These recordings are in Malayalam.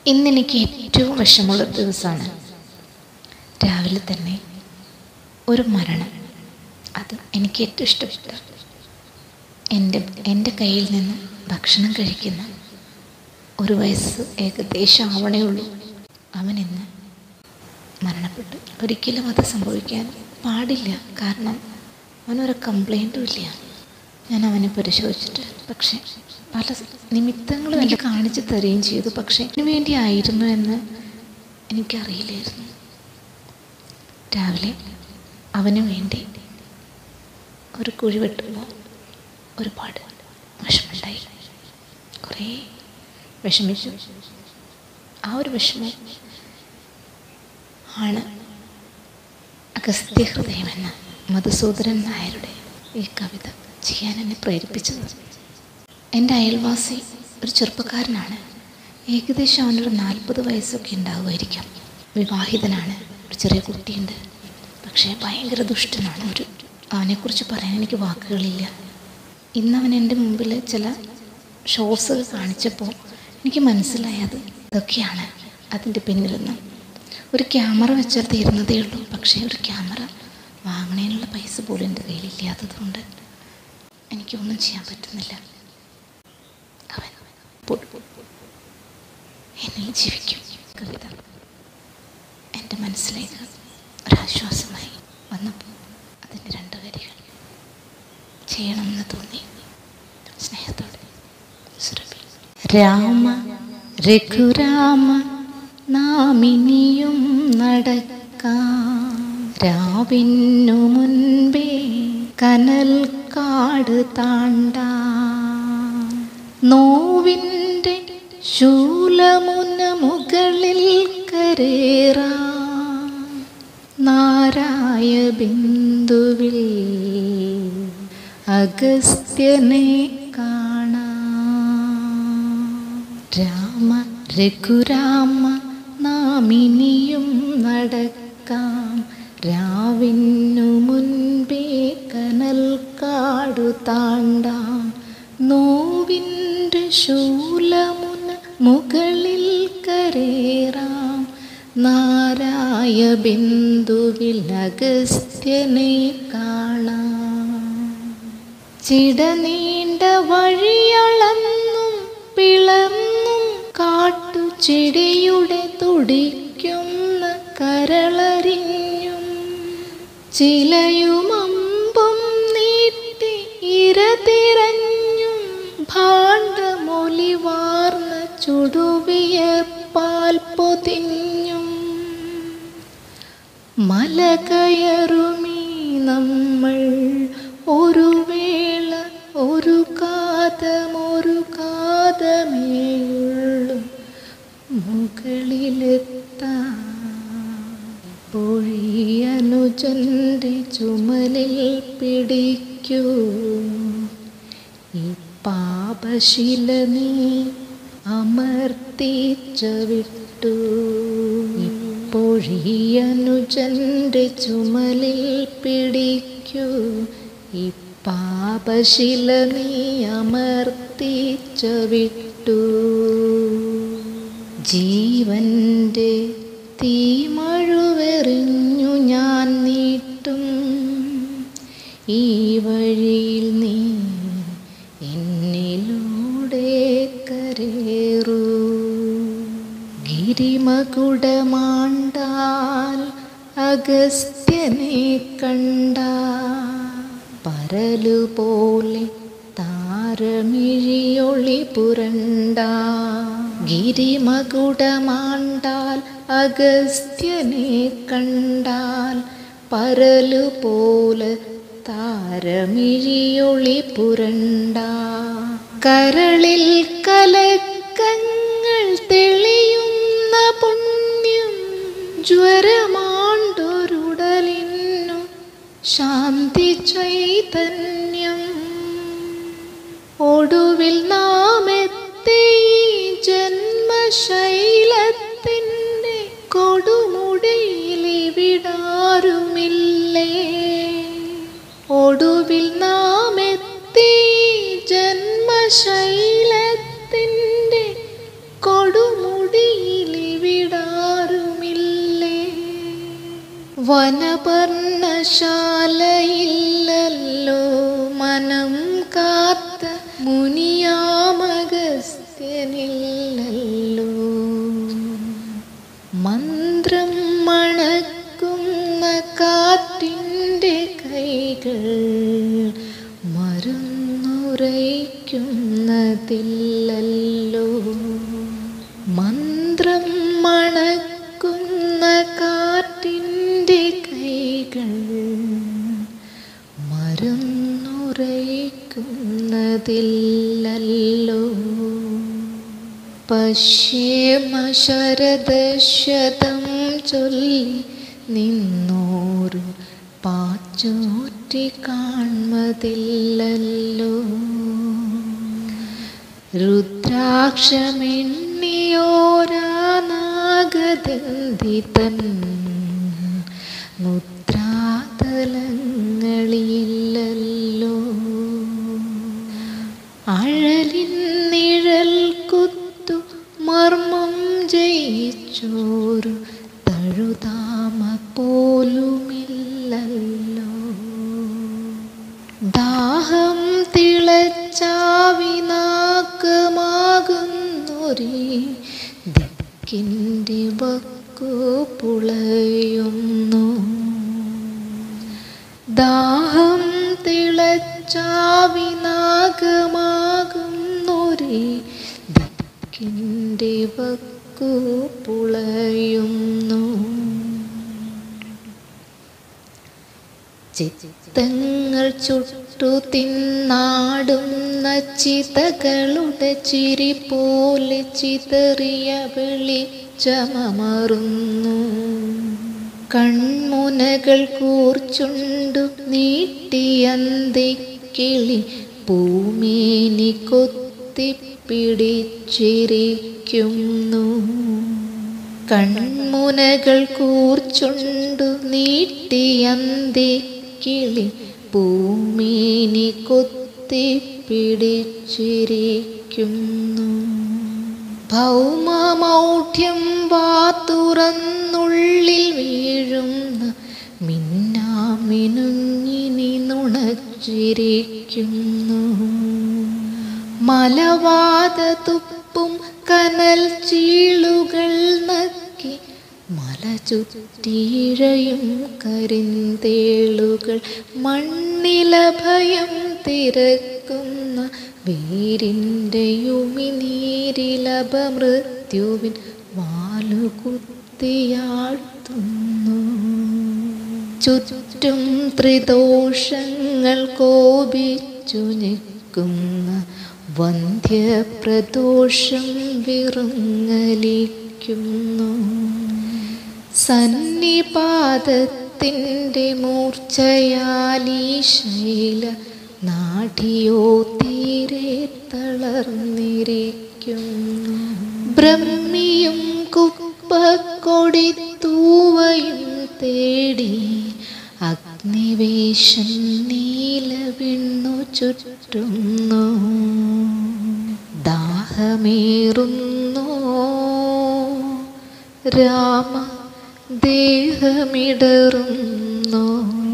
ഇന്നെനിക്ക് ഏറ്റവും വിഷമമുള്ള ദിവസമാണ്. രാവിലെ തന്നെ ഒരു മരണം. അത് എനിക്ക് ഏറ്റവും ഇഷ്ടപ്പെട്ട, എൻ്റെ കയ്യിൽ നിന്ന് ഭക്ഷണം കഴിക്കുന്ന ഒരു വയസ്സ് ഏകദേശം ആവണേ ഉള്ളൂ. അവൻ ഇന്ന് മരണപ്പെട്ടു. ഒരിക്കലും അത് സംഭവിക്കാൻ പാടില്ല. കാരണം അവനൊരു കംപ്ലൈൻറ്റും ഇല്ല. ഞാൻ അവനെ പരിശോധിച്ചിട്ട്, പക്ഷേ പല നിമിത്തങ്ങളും എനിക്ക് കാണിച്ചു തരികയും ചെയ്തു. പക്ഷേ ഇതിനു വേണ്ടിയായിരുന്നു എന്ന് എനിക്കറിയില്ലായിരുന്നു. രാവിലെ അവന് വേണ്ടി ഒരു കുഴി വെട്ടുമ്പോൾ ഒരുപാട് വിഷമമുണ്ടായി. കുറേ വിഷമിച്ചു. ആ ഒരു വിഷമം ആണ് അഗസ്ത്യ ഹൃദയം എന്ന മധുസൂദനൻ നായരുടെ ഈ കവിത ചെയ്യാൻ എന്നെ പ്രേരിപ്പിച്ചത്. എൻ്റെ അയൽവാസി ഒരു ചെറുപ്പക്കാരനാണ്. ഏകദേശം അവനൊരു 40 വയസ്സൊക്കെ ഉണ്ടാവുമായിരിക്കാം. വിവാഹിതനാണ്. ഒരു ചെറിയ കുട്ടിയുണ്ട്. പക്ഷേ ഭയങ്കര ദുഷ്ടനാണ്. അവനെക്കുറിച്ച് പറയാൻ എനിക്ക് വാക്കുകളില്ല. ഇന്നവൻ എൻ്റെ മുമ്പിൽ ചില ഷോർട്സുകൾ കാണിച്ചപ്പോൾ എനിക്ക് മനസ്സിലായത് ഇതൊക്കെയാണ് അതിൻ്റെ പിന്നിലെന്ന്. ഒരു ക്യാമറ വെച്ചാൽ തീരുന്നതേ ഉള്ളൂ. പക്ഷേ ഒരു ക്യാമറ വാങ്ങണേനുള്ള പൈസ പോലും എൻ്റെ കയ്യിലില്ലാത്തതുകൊണ്ട് എനിക്കൊന്നും ചെയ്യാൻ പറ്റുന്നില്ല. അവൻ എന്നിൽ ജീവിക്കും. കവിത എൻ്റെ മനസ്സിലേക്ക് ഒരാശ്വാസമായി വന്നപ്പോൾ അതിൻ്റെ 2 വരികൾ ചെയ്യണമെന്ന് തോന്നി. സ്നേഹത്തോടെ സുരഭി. രാമ രഘുരാമ നാമിനിയും നടക്കാം, രാവിനു മുൻപേ കനൽ കാട് താണ്ടാം, നോവിൻ്റെ ശൂലമുന മുകളിൽ കരേറാം, നാരായ ബിന്ദുവിൽ അഗസ്ത്യനെ കാണാം. രാമ രഘുരാമ നാമിനിയും നടക്കാം, രാവിനു മുൻപേ കനൽ കാടു താണ്ടാം, നോവിൻ്റെ ശൂലമുന മുകളിൽ കരേറാം, നാരായ ബിന്ദുവിൽ അഗസ്ത്യനെ കാണാം. ചിടനീണ്ട വഴിയളന്നും പിളർന്നും കാട്ടുചെടിയുടെ തുടിക്കുന്ന കരളറിഞ്ഞും, ചിലയുമമ്പും നീട്ടി ഇര തിരഞ്ഞും, ഭാണ്ഡമൊലിവാർന്ന ചുടുവിയർപ്പാൽ പൊതിഞ്ഞും, മല കയറുമീ നമ്മൾ ഒരു വേള ഒരു കാതമേയുള്ളു മുകളിലെത്താൻ, പൊഴിയനുജന്റെ ചുമലിൽ പിടിക്കൂ ഈ പാപശില നീ അമർത്തിച്ച വിട്ടു, പൊഴിയനുജന്റെ ചുമലിൽ പിടിക്കൂ ഈ പാപശില നീ അമർത്തിച്ച വിട്ടു. ജീവൻ്റെ തീമഴുവെറിഞ്ഞു ഞാൻ നീട്ടും ഈ വഴിയിൽ നീ എന്നിലൂടെ കരേറൂ. ഗിരിമകുടമാണ്ടാൽ അഗസ്ത്യനെ കണ്ടാൽ, പരലുപോലെ താരമിഴിയൊളി പുരണ്ടാ. ഗിരിമകുടമാണ്ടാൽ അഗസ്ത്യനെ കണ്ടാൽ, പരലുപോലെ താരമിഴിയൊളി പുരണ്ടാ. കരളിൽ കലക്കങ്ങൾ തെളിയുന്ന പുണ്യം, ജ്വരമാണ്ടൊരുടലിന്നു ശാന്തി ചൈതന്യം, ഒടുവിൽ നാം എത്തി ജന്മശൈലത്തിൻ്റെ കൊടുമുടിയിലിവിടാരുമില്ലേ, ഒടുവിൽ നാം എത്തി ജന്മശൈലത്തിൻ്റെ കൊടുമുടിയിൽ വനപർണശാലയില്ലല്ലോ മനം കാത്ത മുനിയാമഗസ്ത്യനില്ലല്ലോ. മന്ത്രം മണക്കുന്ന കാറ്റിൻ്റെ കൈകൾ മരുന്നുരയ്ക്കുന്നതില്ലല്ലോ. മന്ത്രം മണക്കുന്ന കാറ്റിൻ്റെ കൈകൾ മരുന്നുരയ്ക്കുന്നതില്ലല്ലോ. പശ്യേമ ശരദശതം ചൊല്ലി നിന്നോരു പാച്ചോറ്റി കാൺമതില്ലല്ലോ. രുദ്രാക്ഷമെണ്ണിയോരാനാഗദന്തിതൻ മുദ്രാതലങ്ങളില്ലല്ലോ. അഴലിൻ നിഴൽ കുത്തു മർമ്മം ജയിച്ചോരു തഴുതാമ പോലുമില്ലല്ലോ. ദാഹം തിളച്ചാവിനാക്കമാകുന്നൊരേ ദിക്കിൻ്റെ വക്കു പുളയുന്നു. ദാഹം തിളച്ചാവിനാകമാകുന്നൊരേ ദിക്കിൻ്റെ വക്കു പുളയുന്നു. ചിത്തങ്ങൾ ചുട്ടു തിന്നാടുന്ന ചിതകളുടെ ചിരി പോലെ ചിതറിയ വെളിച്ചമമറുന്നു. കൺമുനകൾ കൂർച്ചുണ്ടു നീട്ടിയന്തിക്കിളി പൂമേനി കൊത്തിപ്പിടിച്ചിരിക്കുന്നു. കൺമുനകൾ കൂർച്ചുണ്ടു നീട്ടിയന്തിക്കിളി പൂമേനി കൊത്തിപ്പിടിച്ചിരിക്കുന്നു. ഭൗമമൗഢ്യം വാതുറന്നുള്ളിൽ വീഴുന്ന മിന്നാമിനുങ്ങിനി നുണച്ചിരിക്കുന്നു. മലവാത തുപ്പും കനൽ ചീളുകൾ നക്കി മല ചുറ്റിയിഴയും കരിന്തേളുകൾ മണ്ണിലഭയം തിരക്കുന്ന വീരിൻ്റെയുമിനീരിലപമൃത്യുവിൻ വാലുകുത്തിയാഴ്ത്തുന്നു. ചുറ്റും ത്രിദോഷങ്ങൾ കോപിച്ചു ഞെക്കുന്ന വന്ധ്യപ്രദോഷം വിറങ്ങലിക്കുന്നു. സന്നിപാതത്തിൻ്റെ മൂർച്ചയാലീ ശൈല നാഡിയോ തീരെ തളർന്നിരിക്കുന്നു. ബ്രഹ്മിയും കുപ്പക്കൊടിത്തൂവയും തേടി അഗ്നിവേശം നീലവിണ്ണു ചുറ്റുന്നു. ദാഹമേറുന്നു രാമ ദേഹമിടറുന്നു.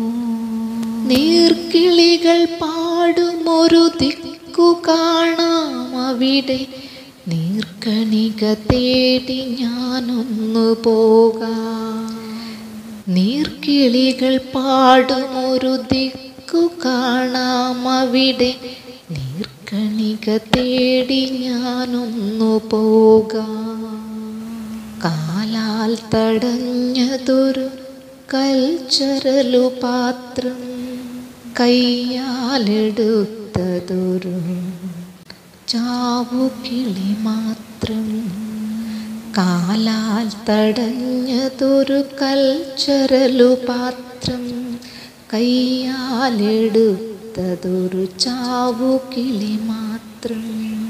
നീർക്കിളികൾ പാടുമൊരു ദിക്കു കാണാം അവിടെ. നീർക്കണിക തേടി ഞാനൊന്നു പോകാം. നീർക്കിളികൾ പാടുമൊരു ദിക്കു കാണാം അവിടെ. നീർക്കണിക തേടി ഞാനൊന്നു പോകാം. കാലാൽ തടഞ്ഞതൊരു കൽച്ചരലു പാത്രം, കയ്യാലെടുത്തതൊരു ചാവുകിളി മാത്രം. കാലാൽ തടഞ്ഞതൊരു കൽച്ചരലു പാത്രം, കയ്യാലെടുത്തതൊരു ചാവുകിളി മാത്രം.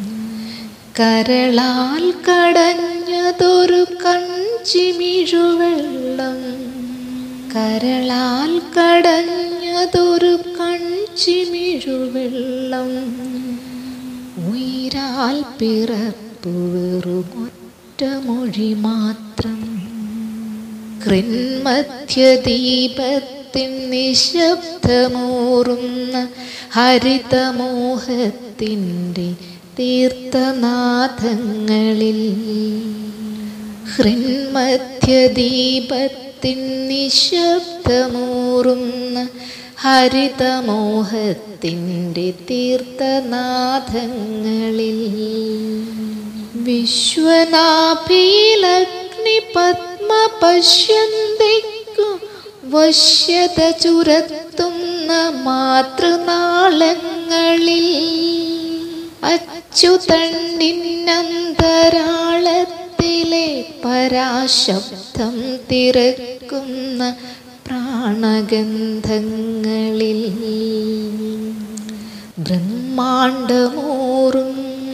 കരളാൽ കടഞ്ഞതൊരു കൺചിമിഴുവെള്ളം, കരളാൽ കടഞ്ഞതൊരു കൺചിമിഴുവെള്ളം. ഉയിരാൽ പിറപ്പു വെറുമൊറ്റ മൊഴി മാത്രം. ഹൃന്മധ്യദീപത്തിൻ നിശബ്ദമൂറുന്ന ഹരിതമോഹത്തിൻ്റെ തീർത്ഥനാഥങ്ങളിൽ. ഹൃന്മധ്യദീപത്തിൻ നിശബ്ദമൂറുന്ന ഹരിതമോഹത്തിൻ്റെ തീർത്ഥനാഥങ്ങളിൽ. വിശ്വനാഭിലഗ്നിപത്മ പശ്യന്തിക്കു വശ്യത ചുരത്തുന്ന മാതൃനാളങ്ങളിൽ. അച്യുതണ്ണിന്നന്തരാളത്തിലെ പരാശബ്ദം തിരക്കുന്ന പ്രാണഗന്ധങ്ങളിൽ. ബ്രഹ്മാണ്ടമൂറും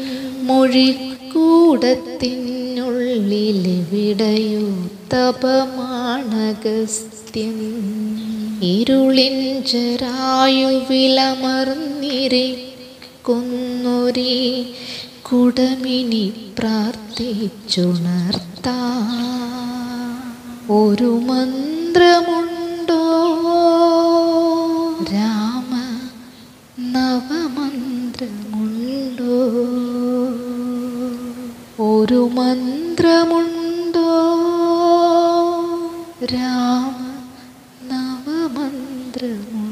മൊഴിക്കൂടത്തിനുള്ളിലെവിടെയോ തപമാണഗസ്ത്യൻ. ഇരുളിൻ ജരായുവിലമർന്നിരിക്കുന്നൊരീ കുടമിനി പ്രാർത്ഥിച്ചുണർത്താ ഒരു മന്ത്രമുണ്ടോ രാമ നവമന്ത്രമുണ്ടോ. ഒരു മന്ത്രമുണ്ടോ രാമ നവമന്ത്രമുണ്ടോ.